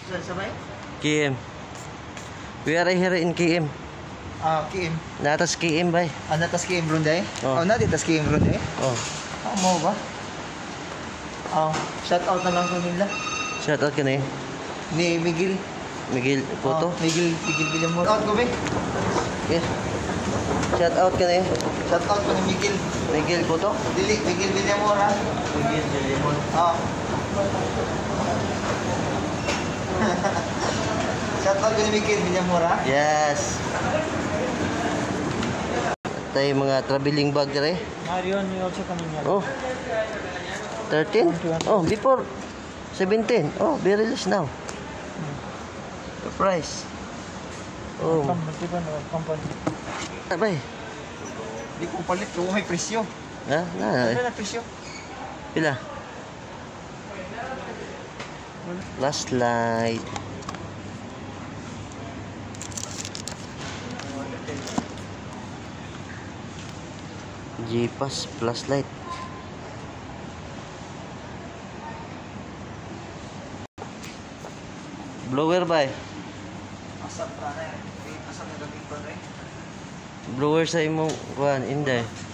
Sabay? KM. We are here in KM. KM. Natas KM ba? Natas KM Runday? Oh. Natas KM Runday? Oh. Mo ba? Shout out na lang ko nila. Shout out ka na eh. Ni Miguel. Miguel Poto. Miguel Villamor. Shout out ko ba? Yes. Shout out ka na eh. Shout out ko ni Miguel. Miguel Poto. Dili, Miguel Villamor ha. Miguel Villamor. Shout out ko ni Miguel Villamor ha. Yes. Tayo mga traveling bag dere. Marion, you also coming here. Oh. 13? Oh, before 17. Oh, very less now. The price. Oh. Company. Abay. Di ko palit kung may presyo. Ha? Na. Ano na presyo? Pila? Last light. J-Pass plus light. Blower ba eh? Asap na eh. Asap na gamit pa rin. Blower sa imong kuhan, hindi.